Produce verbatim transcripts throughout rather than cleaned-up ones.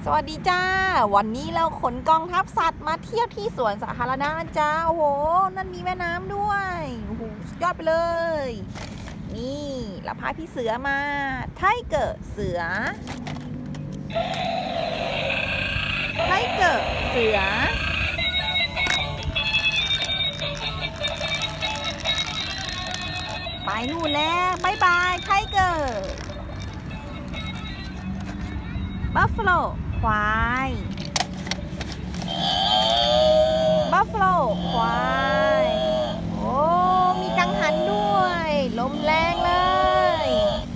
สวัสดีจ้าวันนี้เราขนกองทัพสัตว์มาเที่ยวที่สวนสาธารณะนะจ้าโอ้โหนั่นมีแม่น้ำด้วยโอ้โหสุดยอดไปเลยนี่เราพาพี่เสือมาไทเกอร์เสือไทเกอร์เสือไปนู่นแล้วบายบายไทเกอร์บัฟฟาโลควายบัฟฟาโลควายโอ้มีกังหันด้วยลมแรงเลย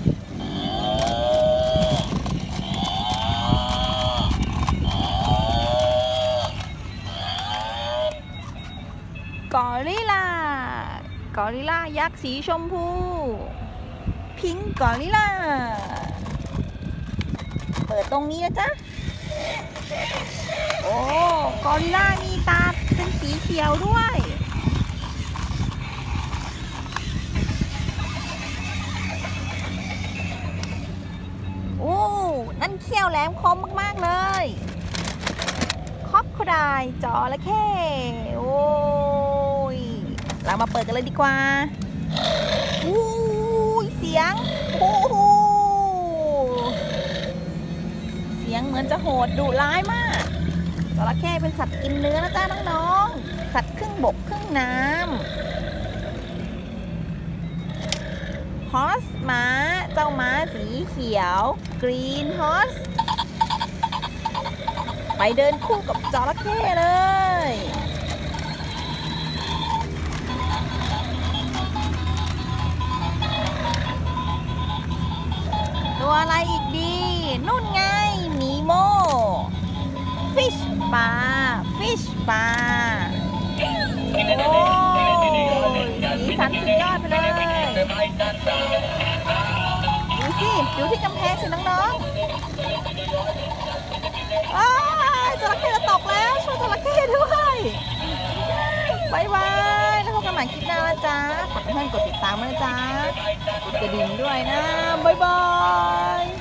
กอริลลากอริลลายักษ์สีชมพูพิงค์กอริลลาเปิดตรงนี้นะจ๊ะโอ้กอริลลามีตาเป็นสีเขียวด้วยโอ้นั่นเขี้ยวแหลมคมมากๆเลยคอกโคไดจระเข้โอ้ยเรามาเปิดกันเลยดีกว่าอู้ยเสียงโอ้โหเสียงเหมือนจะโหดดุร้ายมากจระเข้เป็นสัตว์กินเนื้อนะจ๊ะน้องๆสัตว์ครึ่งบกครึ่งน้ำฮอสม้าเจ้าม้าสีเขียวกรีนฮอสไปเดินคู่กับจระเข้เลยตัวอะไรอีกดีนู่นไงนีโมฟิชปลาฟิชปลาโอ้สีสันสุดยอดไปเลยดูสิดูที่กำแพงสิน้องๆอ้าวจระเข้จะตกแล้วช่วยจระเข้ด้วยบายบายแล้วพบกันใหม่คลิปหน้านะจ๊ะฝากเพื่อนกดติดตามด้วยนะจ๊ะกดกระดิ่งด้วยนะบายบาย